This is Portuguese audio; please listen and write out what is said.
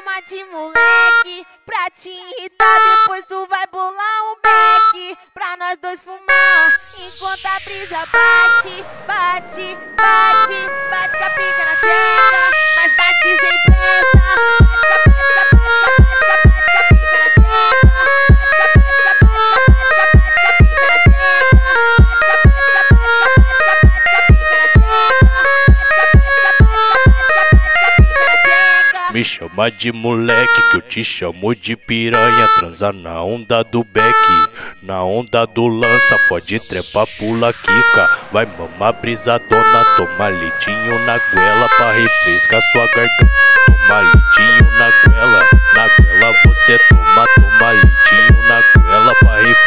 chama de moleque pra te irritar. Depois tu vai bolar um beck pra nós dois fumar. Enquanto a brisa bate, bate, bate, bate com a pica na tcheca, mas bate sem pressa. Me chama de moleque que eu te chamo de piranha. Transa na onda do beck, na onda do lança. Pode trepar, pula, quica. Vai mamar brisadona, toma leitinho na goela pra refrescar sua garganta. Toma leitinho na goela você toma leitinho na goela pra refrescar.